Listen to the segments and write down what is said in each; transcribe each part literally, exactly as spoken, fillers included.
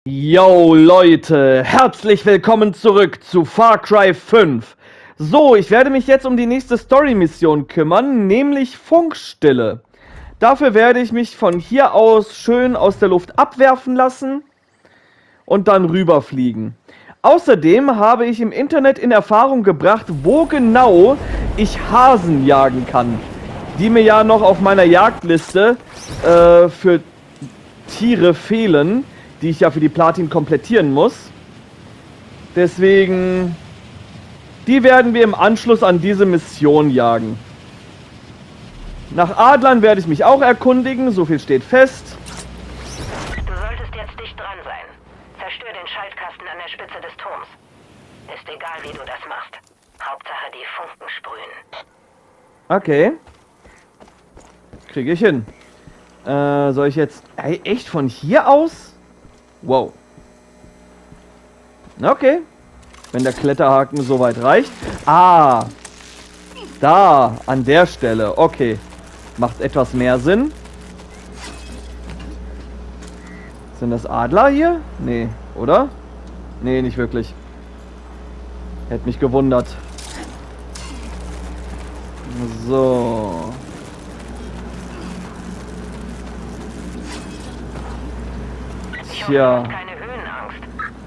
Yo Leute, herzlich willkommen zurück zu Far Cry fünf. So, ich werde mich jetzt um die nächste Story-Mission kümmern, nämlich Funkstille. Dafür werde ich mich von hier aus schön aus der Luft abwerfen lassen und dann rüberfliegen. Außerdem habe ich im Internet in Erfahrung gebracht, wo genau ich Hasen jagen kann, die mir ja noch auf meiner Jagdliste äh, für Tiere fehlen, die ich ja für die Platin komplettieren muss. Deswegen, die werden wir im Anschluss an diese Mission jagen. Nach Adlern werde ich mich auch erkundigen, so viel steht fest. Du solltest jetzt dicht dran sein. Zerstör den Schaltkasten an der Spitze des Turms. Ist egal, wie du das machst. Hauptsache die Funken sprühen. Okay. Kriege ich hin. Äh, soll ich jetzt... Ey, echt von hier aus? Wow. Okay. Wenn der Kletterhaken soweit reicht. Ah. Da, an der Stelle. Okay. Macht etwas mehr Sinn. Sind das Adler hier? Nee, oder? Nee, nicht wirklich. Hätte mich gewundert. So. Tja. Keine Höhenangst.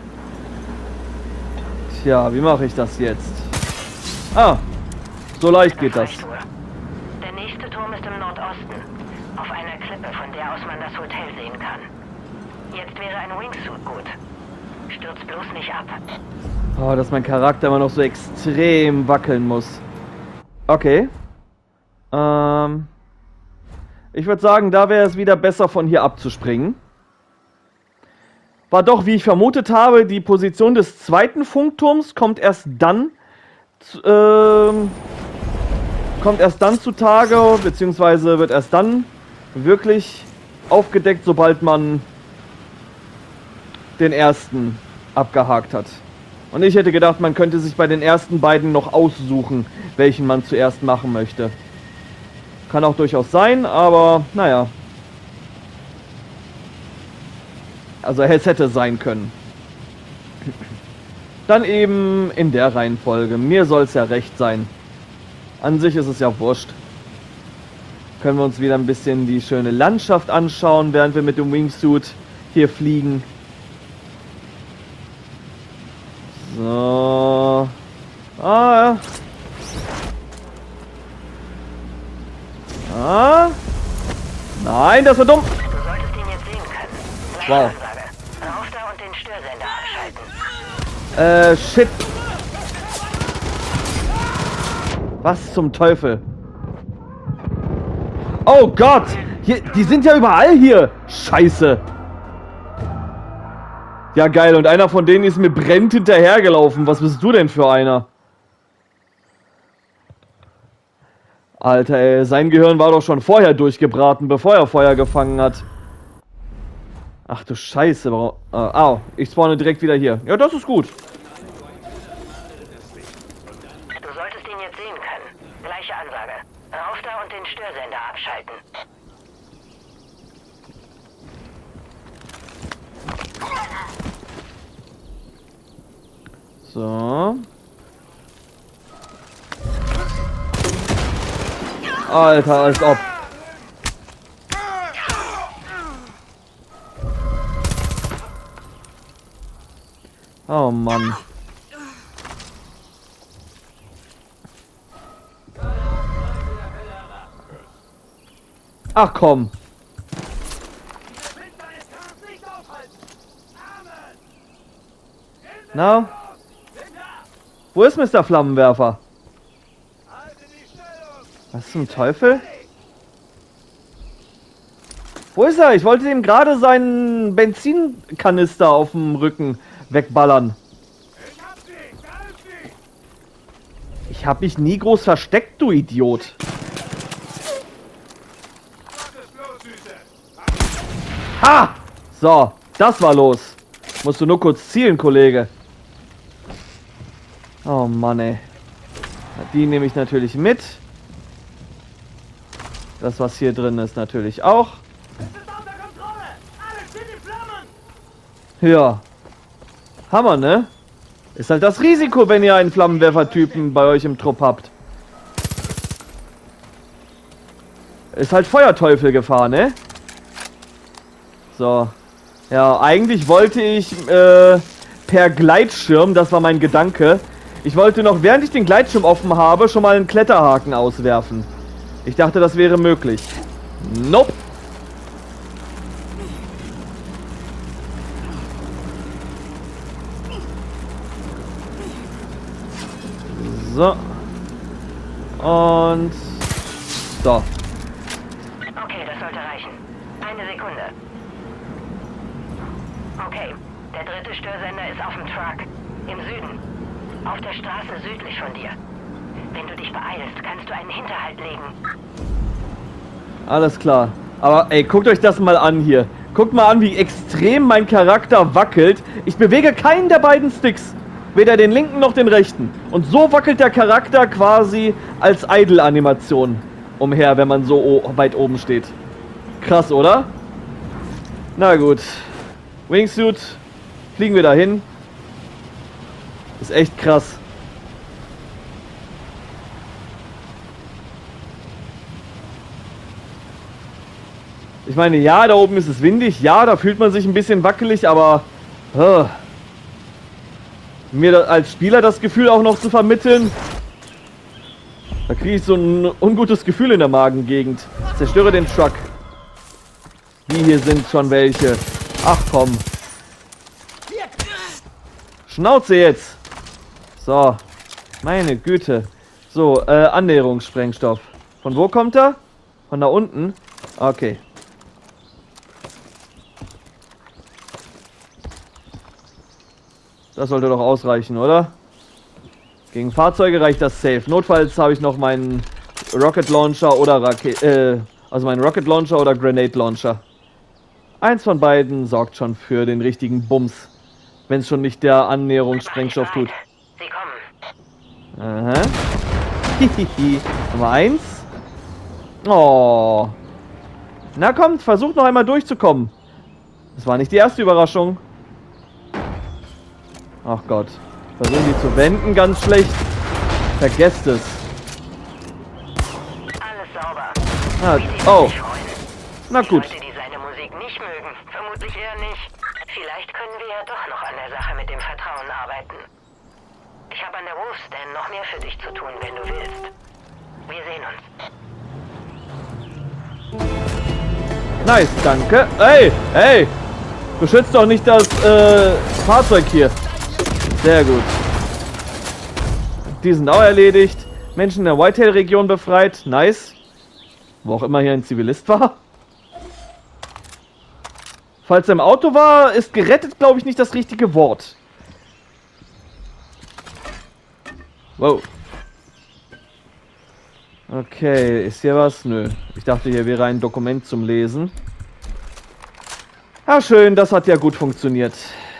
Tja, wie mache ich das jetzt? Ah, so leicht geht das. Der nächste Turm ist im Nordosten. Auf einer Klippe, von der aus man das Hotel sehen kann. Jetzt wäre ein Wingsuit gut. Stürz bloß nicht ab. Oh, dass mein Charakter immer noch so extrem wackeln muss. Okay. Ähm. Ich würde sagen, da wäre es wieder besser, von hier abzuspringen. War doch, wie ich vermutet habe, die Position des zweiten Funkturms kommt erst dann äh, kommt erst dann zutage, beziehungsweise wird erst dann wirklich aufgedeckt, sobald man den ersten abgehakt hat. Und ich hätte gedacht, man könnte sich bei den ersten beiden noch aussuchen, welchen man zuerst machen möchte. Kann auch durchaus sein, aber naja. Also es hätte sein können. Dann eben in der Reihenfolge. Mir soll es ja recht sein. An sich ist es ja wurscht. Können wir uns wieder ein bisschen die schöne Landschaft anschauen, während wir mit dem Wingsuit hier fliegen. So. Ah. Ah. Nein, das war dumm. Du solltest ihn jetzt sehen können. Wow. Rauf da und den Störsender abschalten. Äh, shit. Was zum Teufel? Oh Gott! Hier, die sind ja überall hier! Scheiße! Ja geil, und einer von denen ist mir brennend hinterhergelaufen. Was bist du denn für einer? Alter, ey, sein Gehirn war doch schon vorher durchgebraten, bevor er Feuer gefangen hat. Ach du Scheiße, warum... Äh, au, ich spawne direkt wieder hier. Ja, das ist gut. Du solltest ihn jetzt sehen können. Gleiche Ansage. Rauf da und den Störsender abschalten. So. Alter, als ob. Oh Mann. Ach komm. Na? Wo ist Mister Flammenwerfer? Was zum Teufel? Wo ist er? Ich wollte ihm gerade seinen Benzinkanister auf dem Rücken wegballern. Ich hab mich nie groß versteckt, du Idiot. Ha! So, das war los. Musst du nur kurz zielen, Kollege. Oh Mann, ey. Die nehme ich natürlich mit. Das, was hier drin ist, natürlich auch. Ja. Hammer, ne? Ist halt das Risiko, wenn ihr einen Flammenwerfer-Typen bei euch im Trupp habt. Ist halt Feuerteufel Gefahr, ne? So. Ja, eigentlich wollte ich äh, per Gleitschirm, das war mein Gedanke, ich wollte noch, während ich den Gleitschirm offen habe, schon mal einen Kletterhaken auswerfen. Ich dachte, das wäre möglich. Nope. So. Und... So. Okay, das sollte reichen. Eine Sekunde. Okay, der dritte Störsender ist auf dem Truck. Im Süden. Auf der Straße südlich von dir. Wenn du dich beeilst, kannst du einen Hinterhalt legen. Alles klar. Aber ey, guckt euch das mal an hier. Guckt mal an, wie extrem mein Charakter wackelt. Ich bewege keinen der beiden Sticks. Weder den linken noch den rechten. Und so wackelt der Charakter quasi als Idle-Animation umher, wenn man so weit oben steht. Krass, oder? Na gut. Wingsuit. Fliegen wir dahin. Ist echt krass. Ich meine, ja, da oben ist es windig. Ja, da fühlt man sich ein bisschen wackelig, aber... Uh, mir als Spieler das Gefühl auch noch zu vermitteln, da kriege ich so ein ungutes Gefühl in der Magengegend. Zerstöre den Truck. Wie, hier sind schon welche. Ach komm. Schnauze jetzt. So. Meine Güte. So, äh, Annäherungssprengstoff. Von wo kommt er? Von da unten? Okay. Das sollte doch ausreichen, oder? Gegen Fahrzeuge reicht das safe. Notfalls habe ich noch meinen Rocket Launcher oder Rakete, äh, also meinen Rocket Launcher oder Grenade Launcher. Eins von beiden sorgt schon für den richtigen Bums. Wenn es schon nicht der Annäherungssprengstoff tut. Sie kommen. Aha. Hihihi. Nummer eins. Oh. Na kommt, versucht noch einmal durchzukommen. Das war nicht die erste Überraschung. Ach Gott. Versuchen die zu wenden, ganz schlecht. Vergesst es. Alles sauber. Ah, Wie die oh. sich freuen. Na gut. Leute, die seine Musik nicht mögen, vermutlich eher nicht. Vielleicht können wir ja doch noch an der Sache mit dem Vertrauen arbeiten. Ich habe an der Wolfsden noch mehr für dich zu tun, wenn du willst. Wir sehen uns. Nice, danke. Ey, ey. Beschützt doch nicht das äh, Fahrzeug hier. Sehr gut. Die sind auch erledigt. Menschen in der Whitetail-Region befreit. Nice. Wo auch immer hier ein Zivilist war. Falls er im Auto war, ist gerettet, glaube ich, nicht das richtige Wort. Wow. Okay, ist hier was? Nö. Ich dachte, hier wäre ein Dokument zum Lesen. Ja, schön, das hat ja gut funktioniert.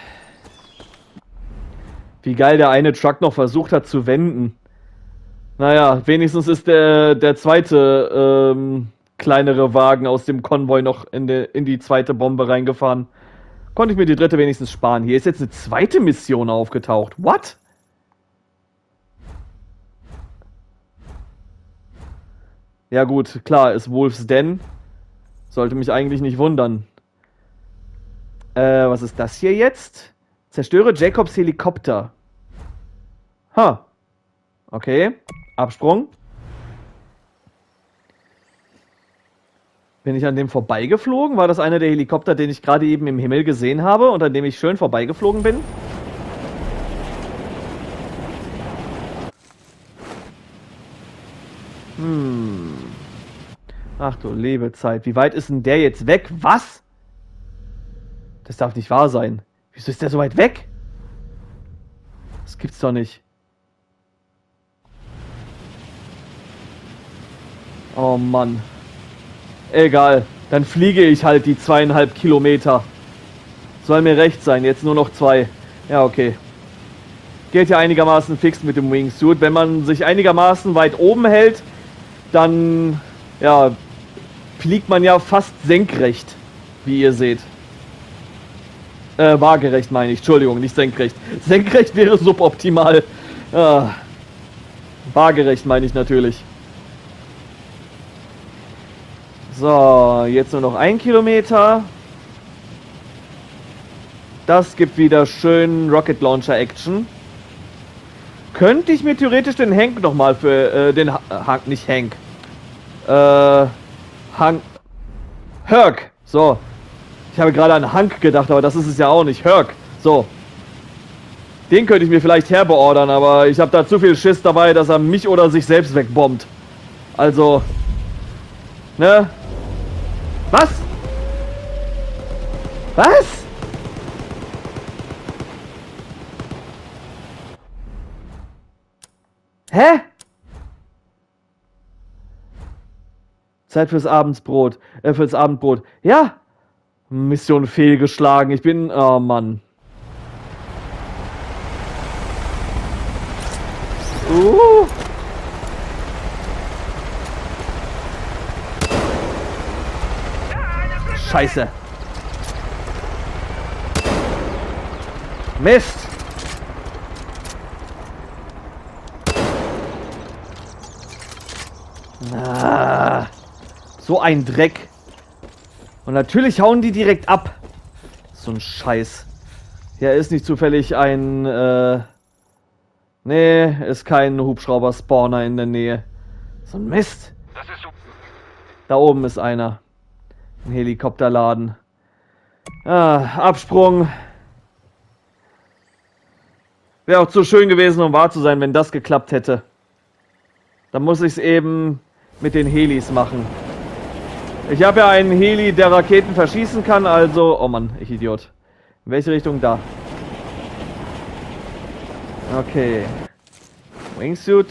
Wie geil der eine Truck noch versucht hat zu wenden. Naja, wenigstens ist der, der zweite ähm, kleinere Wagen aus dem Konvoi noch in, de, in die zweite Bombe reingefahren. Konnte ich mir die dritte wenigstens sparen. Hier ist jetzt eine zweite Mission aufgetaucht. What? Ja gut, klar, ist Wolf's Den. Sollte mich eigentlich nicht wundern. Äh, was ist das hier jetzt? Zerstöre Jacobs Helikopter. Ha. Okay. Absprung. Bin ich an dem vorbeigeflogen? War das einer der Helikopter, den ich gerade eben im Himmel gesehen habe und an dem ich schön vorbeigeflogen bin? Hm. Ach du liebe Zeit. Wie weit ist denn der jetzt weg? Was? Das darf nicht wahr sein. Wieso ist der so weit weg? Das gibt's doch nicht. Oh Mann. Egal. Dann fliege ich halt die zweieinhalb Kilometer. Soll mir recht sein. Jetzt nur noch zwei. Ja, okay. Geht ja einigermaßen fix mit dem Wingsuit. Wenn man sich einigermaßen weit oben hält, dann ja, fliegt man ja fast senkrecht, wie ihr seht. Äh, waagerecht meine ich. Entschuldigung, nicht senkrecht. Senkrecht wäre suboptimal. Ah. Waagerecht meine ich natürlich. So, jetzt nur noch ein Kilometer. Das gibt wieder schön Rocket Launcher Action. Könnte ich mir theoretisch den Hank nochmal für äh, den ha Hank, nicht Hank. Äh, Hank. Herc. So. Ich habe gerade an Hank gedacht, aber das ist es ja auch nicht. Herc. So. Den könnte ich mir vielleicht herbeordern, aber ich habe da zu viel Schiss dabei, dass er mich oder sich selbst wegbombt. Also. Ne? Was? Was? Hä? Zeit fürs Abendsbrot. Äh, fürs Abendbrot. Ja. Mission fehlgeschlagen. Ich bin... Oh, Mann. Uh. Scheiße. Mist. Ah, so ein Dreck. Und natürlich hauen die direkt ab. So ein Scheiß. Hier ist nicht zufällig ein... Äh nee, ist kein Hubschrauber-Spawner in der Nähe. So ein Mist. Das ist so. Da oben ist einer. Ein Helikopterladen. Ah, Absprung. Wäre auch zu schön gewesen, um wahr zu sein, wenn das geklappt hätte. Dann muss ich es eben mit den Helis machen. Ich habe ja einen Heli, der Raketen verschießen kann, also... Oh Mann, ich Idiot. In welche Richtung? Da. Okay. Wingsuit.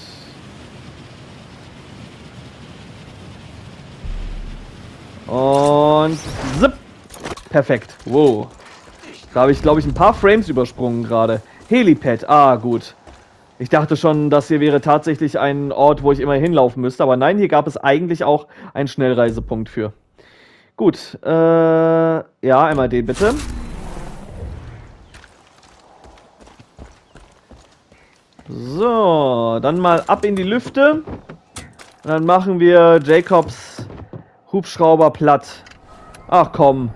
Und... Zip. Perfekt. Wow. Da habe ich, glaube ich, ein paar Frames übersprungen gerade. Helipad. Ah, gut. Ich dachte schon, das hier wäre tatsächlich ein Ort, wo ich immer hinlaufen müsste. Aber nein, hier gab es eigentlich auch einen Schnellreisepunkt für. Gut. Äh, ja, einmal den bitte. So, dann mal ab in die Lüfte. Und dann machen wir Jacobs Hubschrauber platt. Ach komm.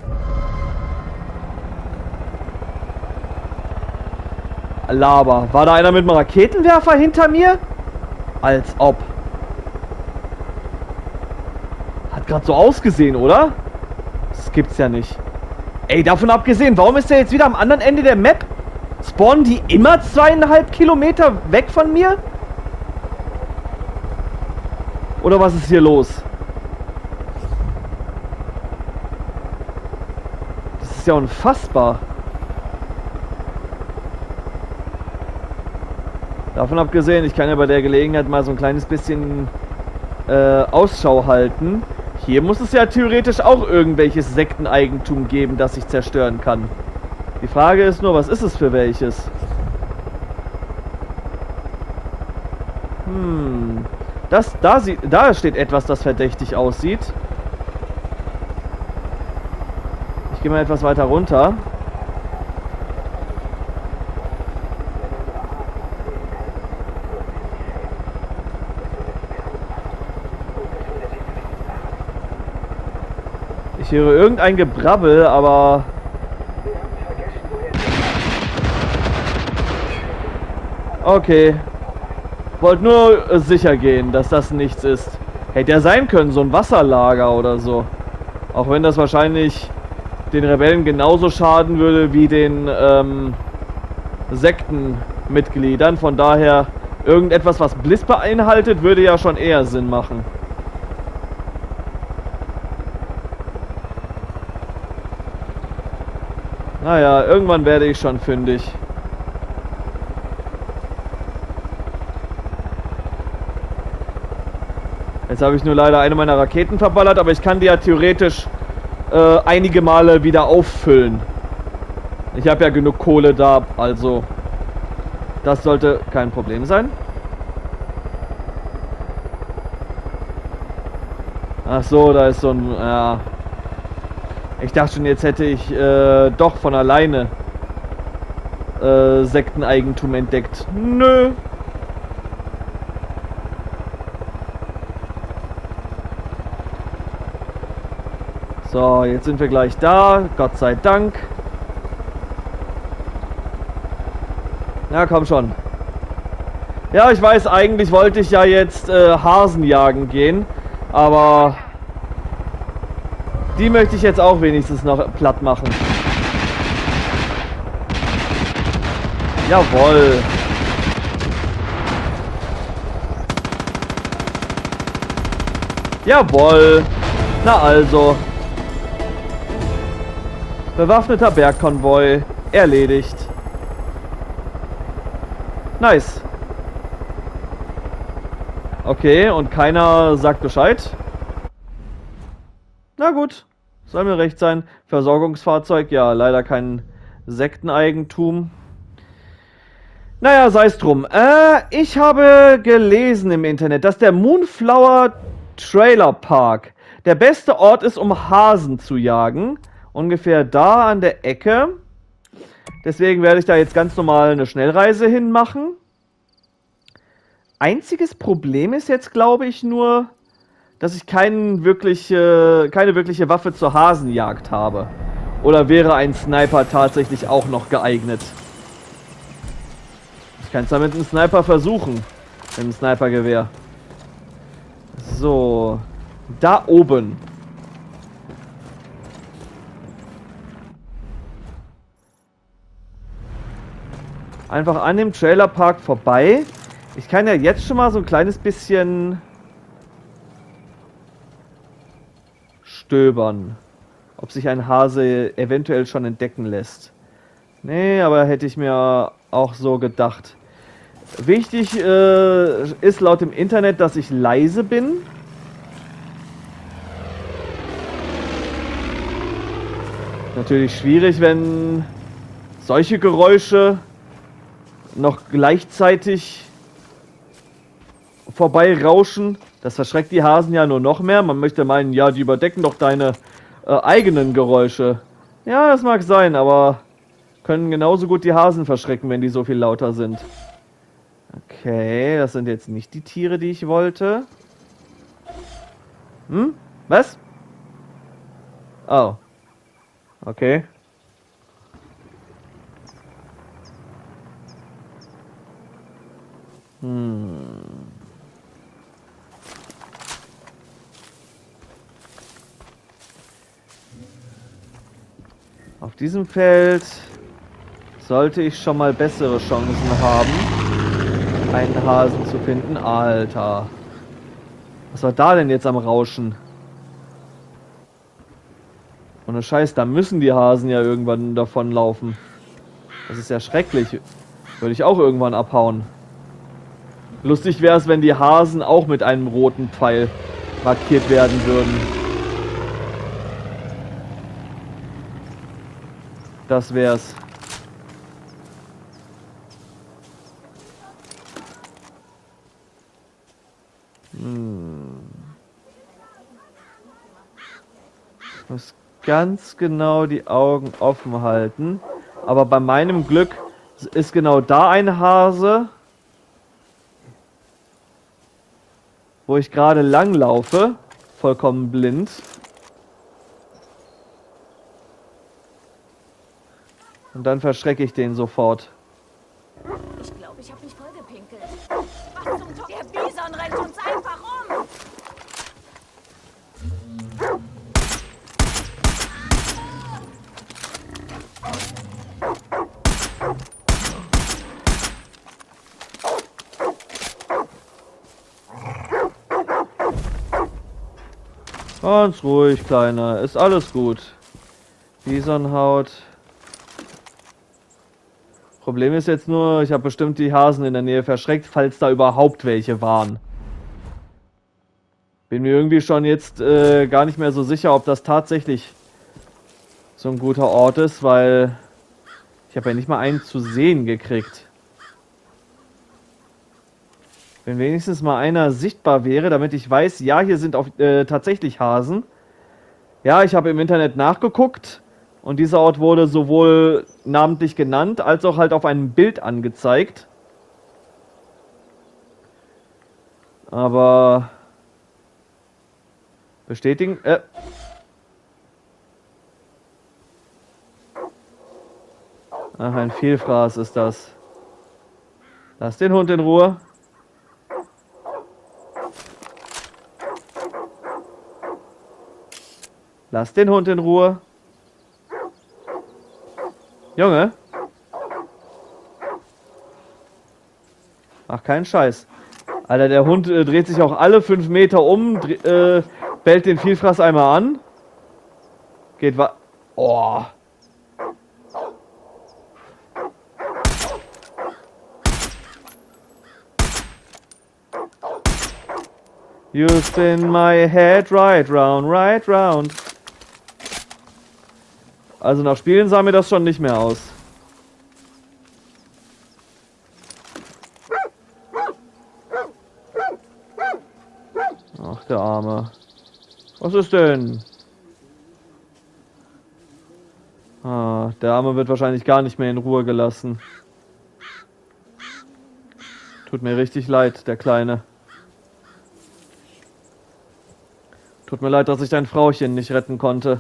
Laber. War da einer mit einem Raketenwerfer hinter mir? Als ob. Hat gerade so ausgesehen, oder? Das gibt's ja nicht. Ey, davon abgesehen, warum ist der jetzt wieder am anderen Ende der Map? Spawnen die immer zweieinhalb Kilometer weg von mir? Oder was ist hier los? Das ist ja unfassbar. Davon abgesehen, ich kann ja bei der Gelegenheit mal so ein kleines bisschen äh, Ausschau halten. Hier muss es ja theoretisch auch irgendwelches Sekteneigentum geben, das ich zerstören kann. Die Frage ist nur, was ist es für welches? Hm. Das, da, sieht, da steht etwas, das verdächtig aussieht. Ich gehe mal etwas weiter runter. Ich höre irgendein Gebrabbel, aber... Okay. Wollte nur sicher gehen, dass das nichts ist. Hätte ja sein können, so ein Wasserlager oder so. Auch wenn das wahrscheinlich den Rebellen genauso schaden würde wie den ähm, Sektenmitgliedern. Von daher, irgendetwas, was Bliss beinhaltet, würde ja schon eher Sinn machen. Naja, irgendwann werde ich schon fündig. Jetzt habe ich nur leider eine meiner Raketen verballert, aber ich kann die ja theoretisch äh, einige Male wieder auffüllen. Ich habe ja genug Kohle da, also das sollte kein Problem sein. Ach so, da ist so ein... Ja. Ich dachte schon, jetzt hätte ich äh, doch von alleine äh, Sekteneigentum entdeckt. Nö. So, jetzt sind wir gleich da. Gott sei Dank. Ja, komm schon. Ja, ich weiß, eigentlich wollte ich ja jetzt äh, Hasen jagen gehen. Aber die möchte ich jetzt auch wenigstens noch platt machen. Jawohl. Jawohl. Na also. Bewaffneter Bergkonvoi. Erledigt. Nice. Okay, und keiner sagt Bescheid. Na gut. Soll mir recht sein. Versorgungsfahrzeug, ja, leider kein Sekteneigentum. Naja, sei es drum. Äh, ich habe gelesen im Internet, dass der Moonflower Trailer Park der beste Ort ist, um Hasen zu jagen. Ungefähr da an der Ecke. Deswegen werde ich da jetzt ganz normal eine Schnellreise hinmachen. Einziges Problem ist jetzt, glaube ich, nur, dass ich kein wirklich, äh, keine wirkliche Waffe zur Hasenjagd habe. Oder wäre ein Sniper tatsächlich auch noch geeignet? Ich kann es da mit einem Sniper versuchen. Mit einem Snipergewehr. So. Da oben. Einfach an dem Trailerpark vorbei. Ich kann ja jetzt schon mal so ein kleines bisschen stöbern. Ob sich ein Hase eventuell schon entdecken lässt. Nee, aber hätte ich mir auch so gedacht. Wichtig äh, ist laut dem Internet, dass ich leise bin. Natürlich schwierig, wenn solche Geräusche noch gleichzeitig vorbeirauschen. Das verschreckt die Hasen ja nur noch mehr. Man möchte meinen, ja, die überdecken doch deine äh, eigenen Geräusche. Ja, das mag sein, aber können genauso gut die Hasen verschrecken, wenn die so viel lauter sind. Okay, das sind jetzt nicht die Tiere, die ich wollte. Hm? Was? Oh. Okay. Hm. Auf diesem Feld sollte ich schon mal bessere Chancen haben, einen Hasen zu finden. Alter. Was war da denn jetzt am Rauschen? Ohne Scheiß, da müssen die Hasen ja irgendwann davonlaufen. Das ist ja schrecklich. Würde ich auch irgendwann abhauen. Lustig wäre es, wenn die Hasen auch mit einem roten Pfeil markiert werden würden. Das wär's. Hm. Ich muss ganz genau die Augen offen halten. Aber bei meinem Glück ist genau da ein Hase, wo ich gerade lang laufe, vollkommen blind. Und dann verschrecke ich den sofort. Ich glaube, ich habe mich vollgepinkelt. Was zum Teufel? Der Bison rennt uns einfach um! Ganz ruhig, Kleiner. Ist alles gut. Bisonhaut. Problem ist jetzt nur, ich habe bestimmt die Hasen in der Nähe verschreckt, falls da überhaupt welche waren. Bin mir irgendwie schon jetzt äh, gar nicht mehr so sicher, ob das tatsächlich so ein guter Ort ist, weil ich habe ja nicht mal einen zu sehen gekriegt. Wenn wenigstens mal einer sichtbar wäre, damit ich weiß, ja, hier sind auch äh, tatsächlich Hasen, Ja, ich habe im Internet nachgeguckt und dieser Ort wurde sowohl namentlich genannt, als auch halt auf einem Bild angezeigt. Aber bestätigen, äh. Ach, ein Vielfraß ist das. Lass den Hund in Ruhe. Lass den Hund in Ruhe. Junge. Ach, kein Scheiß. Alter, der Hund äh, dreht sich auch alle fünf Meter um, äh, bellt den Vielfraß einmal an. Geht wa... Oh. You spin my head right round, right round. Also nach Spielen sah mir das schon nicht mehr aus. Ach, der Arme. Was ist denn? Ah, der Arme wird wahrscheinlich gar nicht mehr in Ruhe gelassen. Tut mir richtig leid, der Kleine. Tut mir leid, dass ich dein Frauchen nicht retten konnte.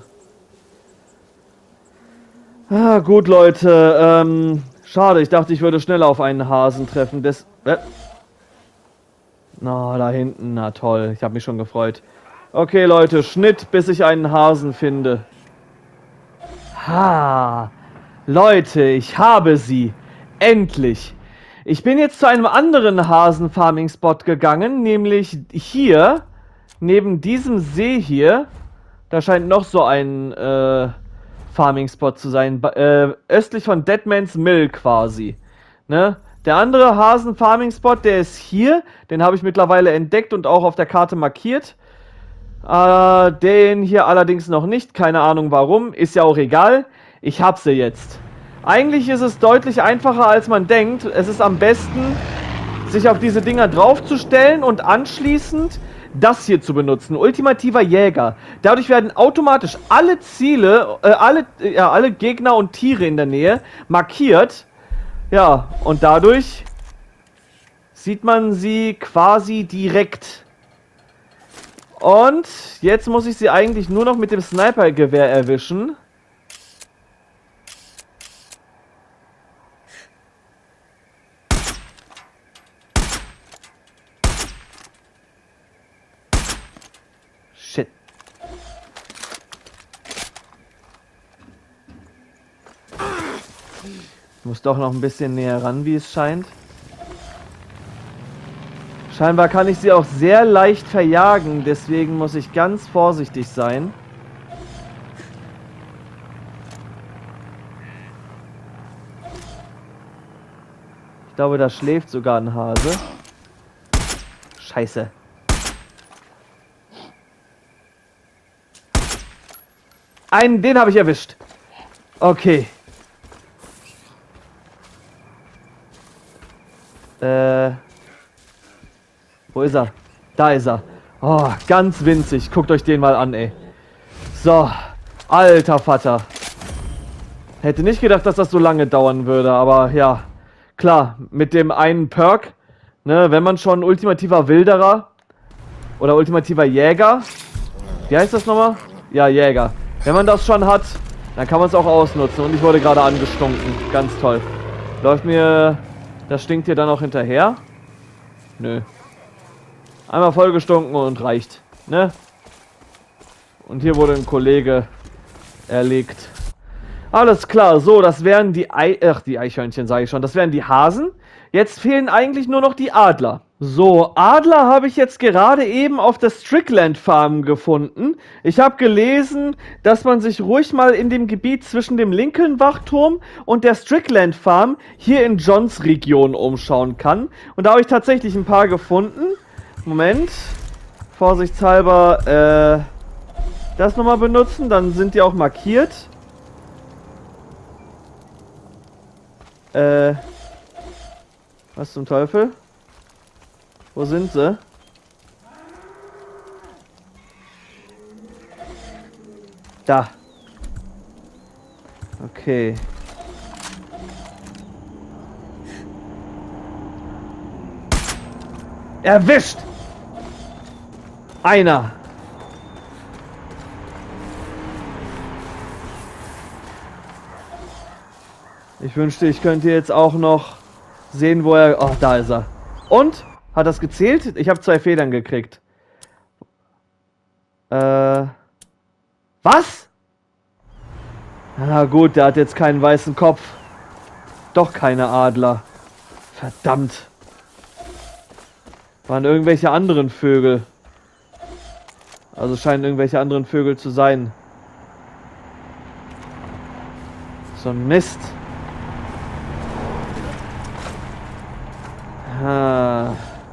Ah, gut, Leute. Ähm, schade, ich dachte, ich würde schneller auf einen Hasen treffen. Des... Äh. Na, oh, da hinten. Na toll, ich habe mich schon gefreut. Okay, Leute, Schnitt, bis ich einen Hasen finde. Ha! Leute, ich habe sie. Endlich. Ich bin jetzt zu einem anderen Hasen-Farming-Spot gegangen, nämlich hier... Neben diesem See hier, da scheint noch so ein äh, Farming-Spot zu sein, äh, östlich von Deadman's Mill quasi. Ne? Der andere Hasen-Farming-Spot, der ist hier, den habe ich mittlerweile entdeckt und auch auf der Karte markiert. Äh, den hier allerdings noch nicht, keine Ahnung warum, ist ja auch egal. Ich habe sie jetzt. Eigentlich ist es deutlich einfacher, als man denkt. Es ist am besten, sich auf diese Dinger draufzustellen und anschließend das hier zu benutzen. Ultimativer Jäger. Dadurch werden automatisch alle Ziele, äh, alle, ja, alle Gegner und Tiere in der Nähe markiert. Ja, und dadurch sieht man sie quasi direkt. Und jetzt muss ich sie eigentlich nur noch mit dem Snipergewehr erwischen. Shit. Ich muss doch noch ein bisschen näher ran, wie es scheint. Scheinbar kann ich sie auch sehr leicht verjagen, deswegen muss ich ganz vorsichtig sein. Ich glaube, da schläft sogar ein Hase. Scheiße. Einen, den habe ich erwischt. Okay. Äh. Wo ist er? Da ist er. Oh, ganz winzig. Guckt euch den mal an, ey. So. Alter Vater. Hätte nicht gedacht, dass das so lange dauern würde, aber ja. Klar, mit dem einen Perk, ne, wenn man schon ultimativer Wilderer oder ultimativer Jäger, wie heißt das nochmal? Ja, Jäger. Wenn man das schon hat, dann kann man es auch ausnutzen. Und ich wurde gerade angestunken. Ganz toll. Läuft mir das stinkt hier dann auch hinterher? Nö. Einmal vollgestunken und reicht. Ne? Und hier wurde ein Kollege erlegt. Alles klar, so, das wären die Ei... Ach, die Eichhörnchen sage ich schon. Das wären die Hasen. Jetzt fehlen eigentlich nur noch die Adler. So, Adler habe ich jetzt gerade eben auf der Strickland Farm gefunden. Ich habe gelesen, dass man sich ruhig mal in dem Gebiet zwischen dem Lincoln-Wachturm und der Strickland Farm hier in Johns Region umschauen kann. Und da habe ich tatsächlich ein paar gefunden. Moment. Vorsichtshalber, äh, das nochmal benutzen, dann sind die auch markiert. Äh, was zum Teufel? Wo sind sie? Da. Okay. Erwischt! Einer. Ich wünschte, ich könnte jetzt auch noch sehen, wo er... Oh, da ist er. Und? Hat das gezählt? Ich habe zwei Federn gekriegt. Äh... Was? Na gut, der hat jetzt keinen weißen Kopf. Doch keine Adler. Verdammt. Waren irgendwelche anderen Vögel. Also scheinen irgendwelche anderen Vögel zu sein. So ein Mist. Ah.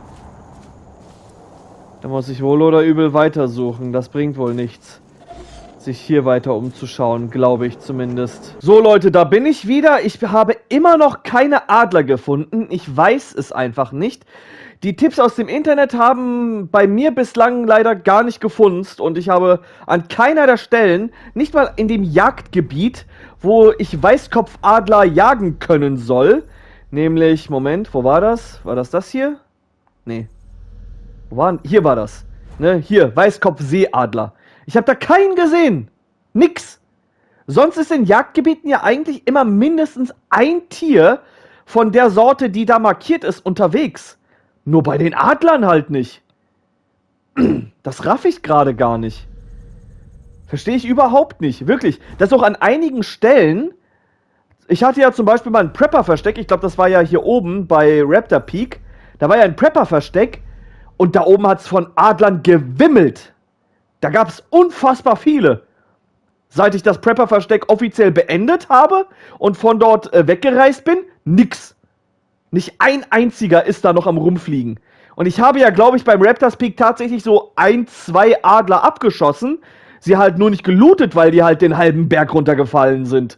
Da muss ich wohl oder übel weitersuchen. Das bringt wohl nichts, sich hier weiter umzuschauen, glaube ich zumindest. So Leute, da bin ich wieder. Ich habe immer noch keine Adler gefunden. Ich weiß es einfach nicht. Die Tipps aus dem Internet haben bei mir bislang leider gar nicht gefunzt und ich habe an keiner der Stellen, nicht mal in dem Jagdgebiet, wo ich Weißkopfadler jagen können soll, nämlich, Moment, wo war das? War das das hier? Nee. Wo war denn? Hier war das. Ne, hier, Weißkopfseeadler. Ich habe da keinen gesehen. Nix. Sonst ist in Jagdgebieten ja eigentlich immer mindestens ein Tier von der Sorte, die da markiert ist, unterwegs. Nur bei den Adlern halt nicht. Das raff ich gerade gar nicht. Verstehe ich überhaupt nicht. Wirklich. Das ist auch an einigen Stellen. Ich hatte ja zum Beispiel mal ein Prepper-Versteck. Ich glaube, das war ja hier oben bei Raptor Peak. Da war ja ein Prepper-Versteck. Und da oben hat es von Adlern gewimmelt. Da gab es unfassbar viele. Seit ich das Prepper-Versteck offiziell beendet habe und von dort äh, weggereist bin, nix. Nicht ein einziger ist da noch am Rumfliegen. Und ich habe ja, glaube ich, beim Raptors Peak tatsächlich so ein, zwei Adler abgeschossen. Sie halt nur nicht gelootet, weil die halt den halben Berg runtergefallen sind.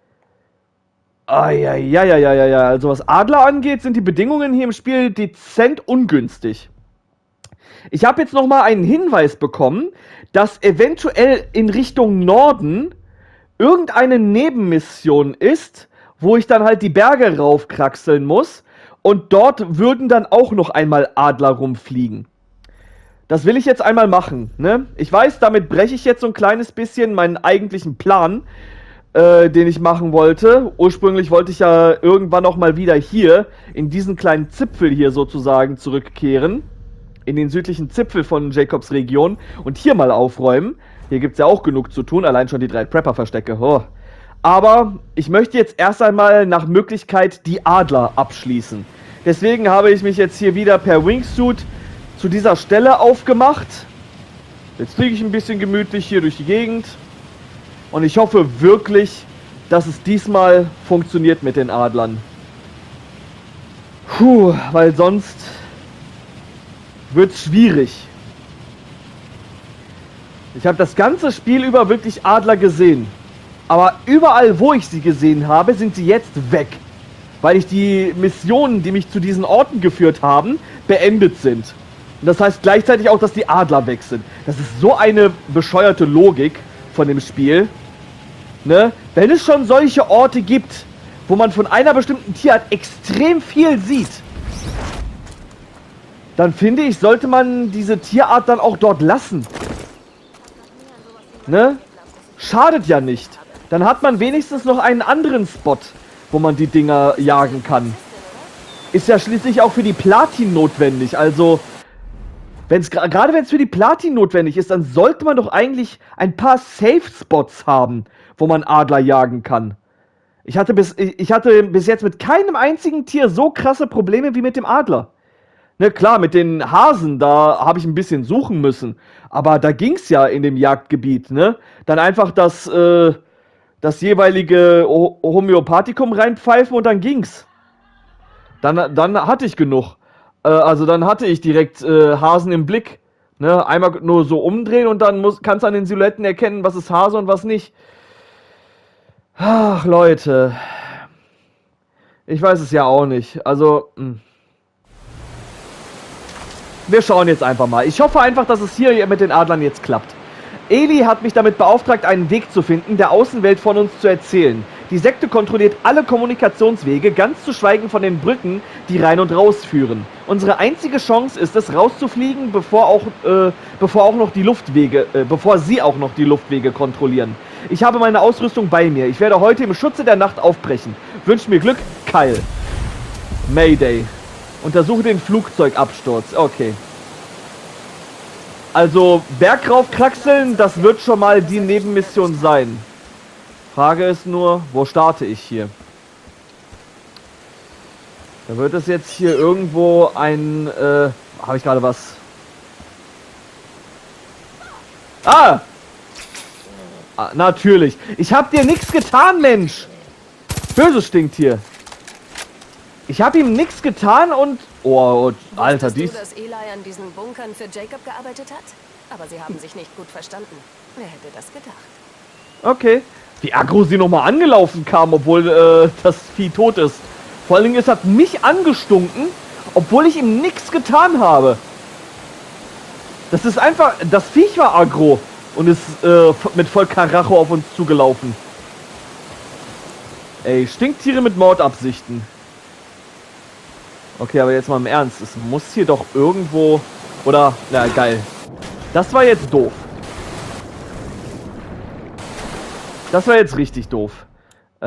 Eieieiei, also was Adler angeht, sind die Bedingungen hier im Spiel dezent ungünstig. Ich habe jetzt nochmal einen Hinweis bekommen, dass eventuell in Richtung Norden irgendeine Nebenmission ist, wo ich dann halt die Berge raufkraxeln muss und dort würden dann auch noch einmal Adler rumfliegen. Das will ich jetzt einmal machen, ne? Ich weiß, damit breche ich jetzt so ein kleines bisschen meinen eigentlichen Plan, äh, den ich machen wollte. Ursprünglich wollte ich ja irgendwann noch mal wieder hier, in diesen kleinen Zipfel hier sozusagen zurückkehren. In den südlichen Zipfel von Jacobs Region und hier mal aufräumen. Hier gibt es ja auch genug zu tun, allein schon die drei Prepper-Verstecke. Oh. Aber ich möchte jetzt erst einmal nach Möglichkeit die Adler abschließen. Deswegen habe ich mich jetzt hier wieder per Wingsuit zu dieser Stelle aufgemacht. Jetzt fliege ich ein bisschen gemütlich hier durch die Gegend. Und ich hoffe wirklich, dass es diesmal funktioniert mit den Adlern. Puh, weil sonst wird es schwierig. Ich habe das ganze Spiel über wirklich Adler gesehen. Aber überall, wo ich sie gesehen habe, sind sie jetzt weg. Weil ich die Missionen, die mich zu diesen Orten geführt haben, beendet sind. Und das heißt gleichzeitig auch, dass die Adler weg sind. Das ist so eine bescheuerte Logik von dem Spiel. Ne? Wenn es schon solche Orte gibt, wo man von einer bestimmten Tierart extrem viel sieht, dann finde ich, sollte man diese Tierart dann auch dort lassen. Ne? Schadet ja nicht. Dann hat man wenigstens noch einen anderen Spot, wo man die Dinger jagen kann. Ist ja schließlich auch für die Platin notwendig. Also, wenn's, gerade wenn es für die Platin notwendig ist, dann sollte man doch eigentlich ein paar Safe-Spots haben, wo man Adler jagen kann. Ich hatte, bis, ich hatte bis jetzt mit keinem einzigen Tier so krasse Probleme wie mit dem Adler. Ne, klar, mit den Hasen, da habe ich ein bisschen suchen müssen. Aber da ging's ja in dem Jagdgebiet, ne? Dann einfach das, äh, das jeweilige Ho Homöopathikum reinpfeifen und dann ging's. Dann, dann hatte ich genug. Äh, also dann hatte ich direkt äh, Hasen im Blick. Ne? Einmal nur so umdrehen und dann muss, kannst du an den Silhouetten erkennen, was ist Hase und was nicht. Ach, Leute. Ich weiß es ja auch nicht. Also, mh. Wir schauen jetzt einfach mal. Ich hoffe einfach, dass es hier mit den Adlern jetzt klappt. Eli hat mich damit beauftragt, einen Weg zu finden, der Außenwelt von uns zu erzählen. Die Sekte kontrolliert alle Kommunikationswege, ganz zu schweigen von den Brücken, die rein und raus führen. Unsere einzige Chance ist es, rauszufliegen, bevor auch, äh, bevor auch noch die Luftwege, äh, bevor sie auch noch die Luftwege kontrollieren. Ich habe meine Ausrüstung bei mir. Ich werde heute im Schutze der Nacht aufbrechen. Wünscht mir Glück, Kyle. Mayday. Untersuche den Flugzeugabsturz. Okay. Also, Bergrauf kraxeln, das wird schon mal die Nebenmission sein. Frage ist nur, wo starte ich hier? Da wird es jetzt hier irgendwo ein, äh, habe ich gerade was? Ah! ah! Natürlich. Ich hab dir nichts getan, Mensch! Böse stinkt hier. Ich habe ihm nichts getan und... Oh, oh Alter, dies... Wusstest du, dass Eli an diesen Bunkern für Jacob gearbeitet hat? Aber sie haben sich nicht gut verstanden. Wer hätte das gedacht? Okay. Wie aggro sie nochmal angelaufen kam, obwohl äh, das Vieh tot ist. Vor allen Dingen, es hat mich angestunken, obwohl ich ihm nichts getan habe. Das ist einfach... Das Viech war aggro und ist äh, mit voll Karacho auf uns zugelaufen. Ey, Stinktiere mit Mordabsichten. Okay, aber jetzt mal im Ernst. Es muss hier doch irgendwo... Oder... Na, geil. Das war jetzt doof. Das war jetzt richtig doof. Äh...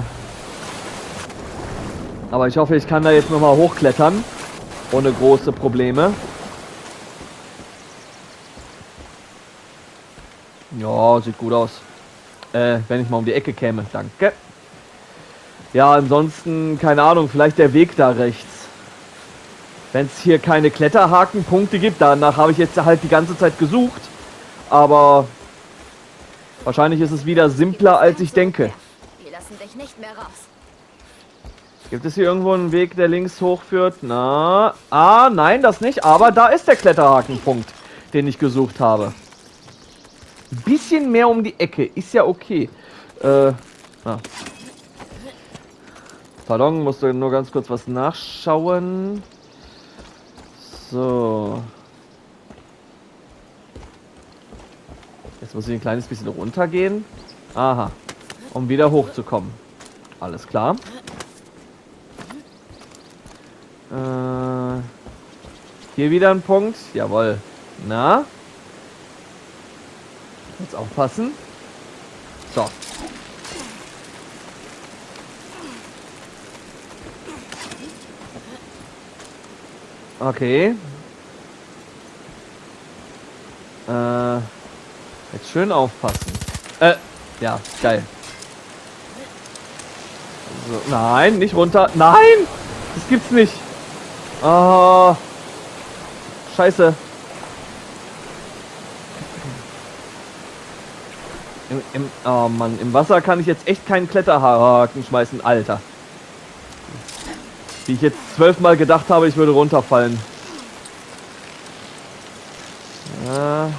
Aber ich hoffe, ich kann da jetzt nochmal hochklettern. Ohne große Probleme. Ja, sieht gut aus. Äh, wenn ich mal um die Ecke käme. Danke. Ja, ansonsten, keine Ahnung, vielleicht der Weg da rechts. Wenn es hier keine Kletterhakenpunkte gibt, danach habe ich jetzt halt die ganze Zeit gesucht. Aber wahrscheinlich ist es wieder simpler, als ich denke. Wir lassen dich nicht mehr raus. Gibt es hier irgendwo einen Weg, der links hochführt? Na, ah, nein, das nicht. Aber da ist der Kletterhakenpunkt, den ich gesucht habe. Ein bisschen mehr um die Ecke, ist ja okay. Äh, ah. Pardon, musste nur ganz kurz was nachschauen. So. Jetzt muss ich ein kleines bisschen runtergehen. Aha. Um wieder hochzukommen. Alles klar. Äh, hier wieder ein Punkt. Jawohl. Na? Jetzt aufpassen. So. Okay. Äh, jetzt schön aufpassen. Äh, ja, geil. So, nein, nicht runter. Nein! Das gibt's nicht. Oh. Scheiße. Im, im, oh Mann, im Wasser kann ich jetzt echt keinen Kletterhaken schmeißen, Alter. Wie ich jetzt zwölfmal gedacht habe, ich würde runterfallen. Ja.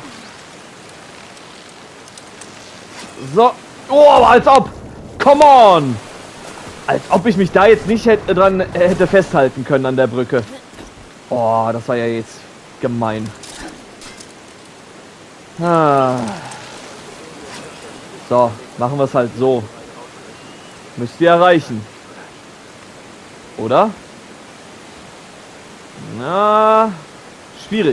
So. Oh, aber als ob. Come on. Als ob ich mich da jetzt nicht hätte, dran hätte festhalten können an der Brücke. Oh, das war ja jetzt gemein. Ah. So, machen wir es halt so. Müsst ihr erreichen. Oder? Na, schwierig.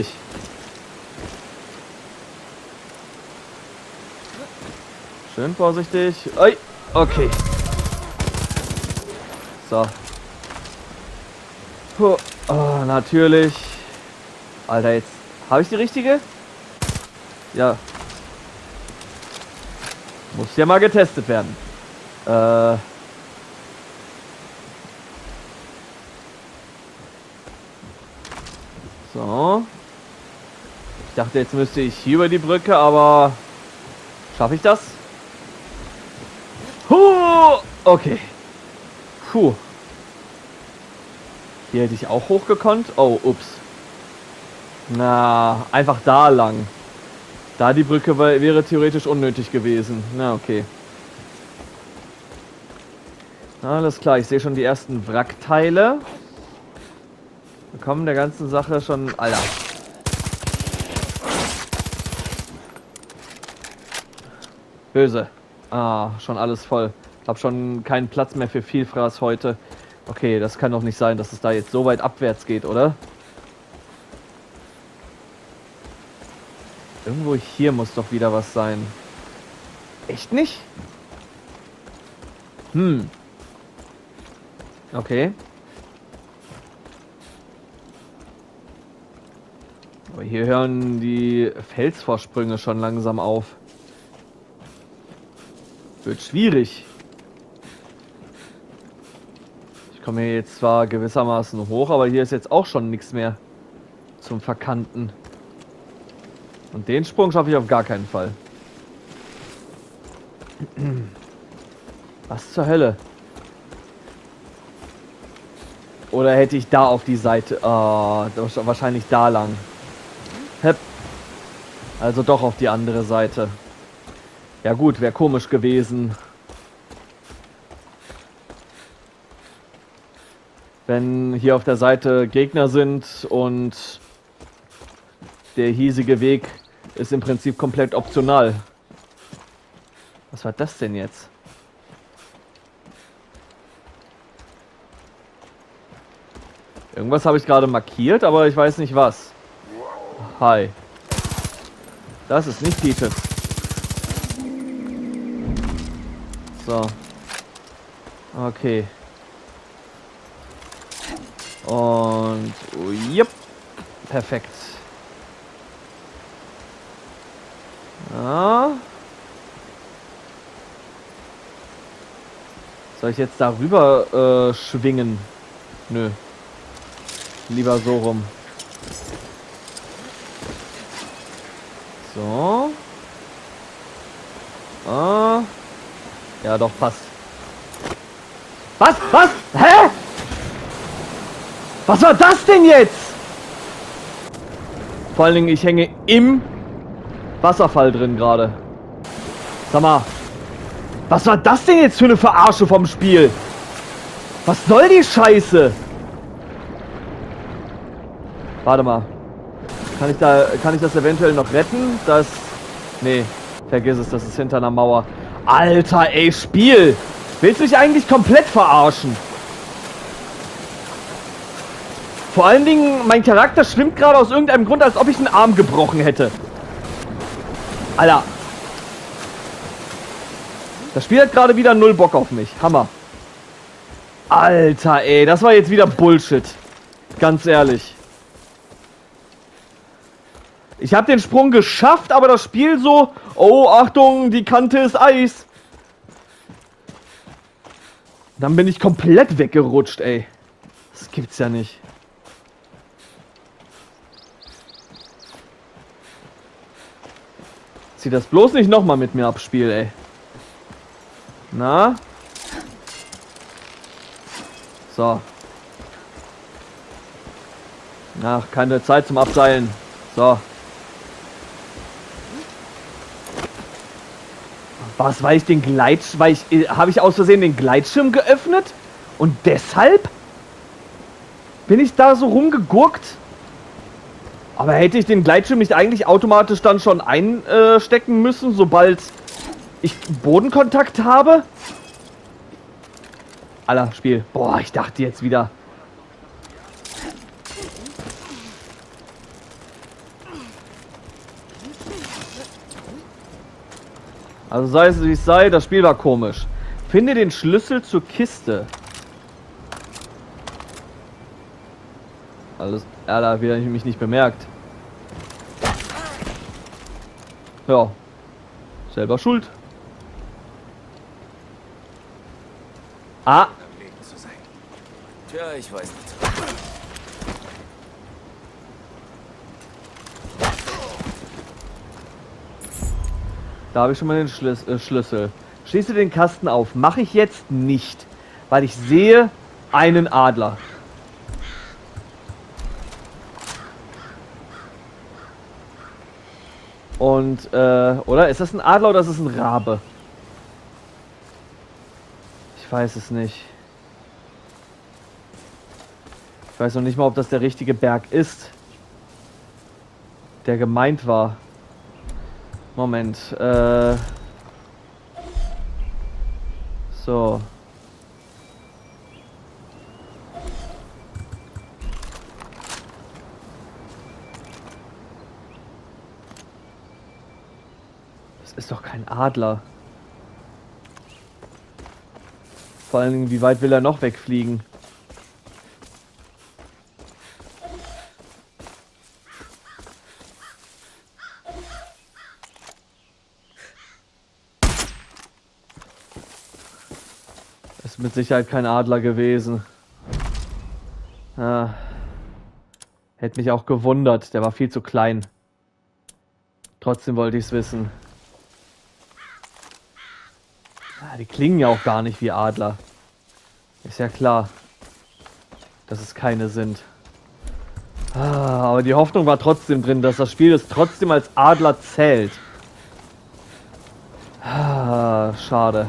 Schön vorsichtig. Oi, okay. So. Puh. Oh, natürlich. Alter, jetzt. Habe ich die richtige? Ja. Muss ja mal getestet werden. Äh. So. Ich dachte, jetzt müsste ich hier über die Brücke, aber schaffe ich das? Huh! Okay. Puh. Hier hätte ich auch hochgekonnt. Oh, ups. Na, einfach da lang. Da die Brücke wäre theoretisch unnötig gewesen. Na, okay. Alles klar, ich sehe schon die ersten Wrackteile. Wir kommen der ganzen Sache schon... Alter. Böse. Ah, schon alles voll. Hab schon keinen Platz mehr für Vielfraß heute. Okay, das kann doch nicht sein, dass es da jetzt so weit abwärts geht, oder? Irgendwo hier muss doch wieder was sein. Echt nicht? Hm. Okay. Aber hier hören die Felsvorsprünge schon langsam auf. Wird schwierig. Ich komme hier jetzt zwar gewissermaßen hoch, aber hier ist jetzt auch schon nichts mehr zum Verkanten. Und den Sprung schaffe ich auf gar keinen Fall. Was zur Hölle? Oder hätte ich da auf die Seite... Oh, wahrscheinlich da lang. Hep. Also doch auf die andere Seite. Ja gut, wäre komisch gewesen. Wenn hier auf der Seite Gegner sind und der hiesige Weg ist im Prinzip komplett optional. Was war das denn jetzt? Irgendwas habe ich gerade markiert, aber ich weiß nicht was. Hi. Das ist nicht Peaches. So. Okay. Und... Jupp. Perfekt. Ja. Soll ich jetzt darüber äh, schwingen? Nö. Lieber so rum. So. Ah. Ja, doch, passt. Was? Was? Hä? Was war das denn jetzt? Vor allen Dingen, ich hänge im Wasserfall drin gerade. Sag mal. Was war das denn jetzt für eine Verarsche vom Spiel? Was soll die Scheiße? Warte mal. Kann ich da, kann ich das eventuell noch retten? Das... Nee, vergiss es, das ist hinter einer Mauer. Alter, ey, Spiel! Willst du mich eigentlich komplett verarschen? Vor allen Dingen, mein Charakter schwimmt gerade aus irgendeinem Grund, als ob ich einen Arm gebrochen hätte. Alter. Das Spiel hat gerade wieder null Bock auf mich. Hammer. Alter, ey, das war jetzt wieder Bullshit. Ganz ehrlich. Ich habe den Sprung geschafft, aber das Spiel so... Oh, Achtung, die Kante ist Eis. Dann bin ich komplett weggerutscht, ey. Das gibt's ja nicht. Zieh das bloß nicht nochmal mit mir ab, Spiel, ey. Na? So. Ach, keine Zeit zum Abseilen. So. Was, weil ich den Gleitschirm, weil ich, habe ich aus Versehen den Gleitschirm geöffnet? Und deshalb bin ich da so rumgegurkt? Aber hätte ich den Gleitschirm nicht eigentlich automatisch dann schon einstecken müssen, sobald ich Bodenkontakt habe? Alter, Spiel. Boah, ich dachte jetzt wieder... Also sei es wie es sei, das Spiel war komisch. Finde den Schlüssel zur Kiste. Alles, ja, da habe ich mich nicht bemerkt. Ja, selber schuld. Ah. Tja, ich weiß nicht. Da habe ich schon mal den Schlüs äh, Schlüssel. Schließe den Kasten auf. Mache ich jetzt nicht, weil ich sehe einen Adler. Und, äh, oder? Ist das ein Adler oder ist das ein Rabe? Ich weiß es nicht. Ich weiß noch nicht mal, ob das der richtige Berg ist, der gemeint war. Moment, äh... So. Das ist doch kein Adler. Vor allen Dingen, wie weit will er noch wegfliegen? Ist mit Sicherheit kein Adler gewesen. Ah. Hätte mich auch gewundert, der war viel zu klein. Trotzdem wollte ich es wissen. Ah, die klingen ja auch gar nicht wie Adler. Ist ja klar, dass es keine sind. Ah, aber die Hoffnung war trotzdem drin, dass das Spiel es trotzdem als Adler zählt. Ah, schade.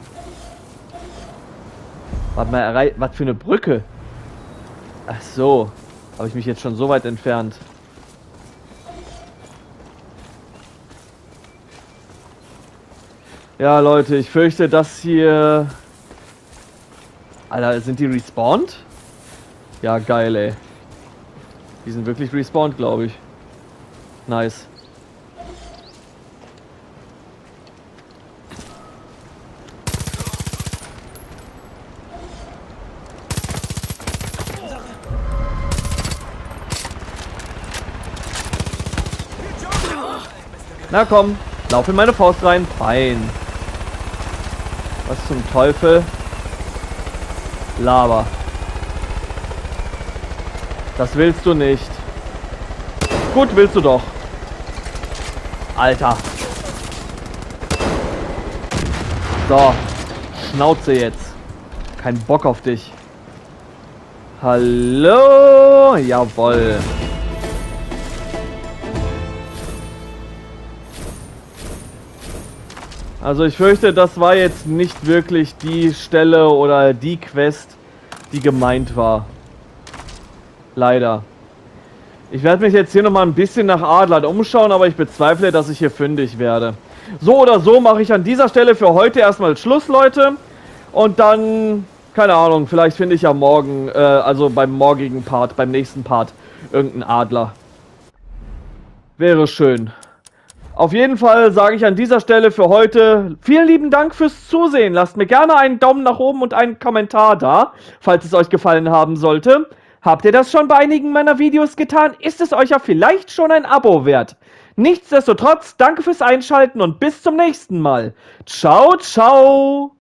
Warte mal, errei- was für eine Brücke? Ach so, habe ich mich jetzt schon so weit entfernt. Ja, Leute, ich fürchte, dass hier... Alter, sind die respawned? Ja, geil, ey. Die sind wirklich respawned, glaube ich. Nice. Na komm, lauf in meine Faust rein. Fein. Was zum Teufel? Lava. Das willst du nicht. Gut, willst du doch. Alter. So. Schnauze jetzt. Kein Bock auf dich. Hallo. Jawohl. Also ich fürchte, das war jetzt nicht wirklich die Stelle oder die Quest, die gemeint war. Leider. Ich werde mich jetzt hier nochmal ein bisschen nach Adlern umschauen, aber ich bezweifle, dass ich hier fündig werde. So oder so mache ich an dieser Stelle für heute erstmal Schluss, Leute. Und dann, keine Ahnung, vielleicht finde ich ja morgen, äh, also beim morgigen Part, beim nächsten Part, irgendeinen Adler. Wäre schön. Auf jeden Fall sage ich an dieser Stelle für heute vielen lieben Dank fürs Zusehen. Lasst mir gerne einen Daumen nach oben und einen Kommentar da, falls es euch gefallen haben sollte. Habt ihr das schon bei einigen meiner Videos getan? Ist es euch ja vielleicht schon ein Abo wert. Nichtsdestotrotz, danke fürs Einschalten und bis zum nächsten Mal. Ciao, ciao!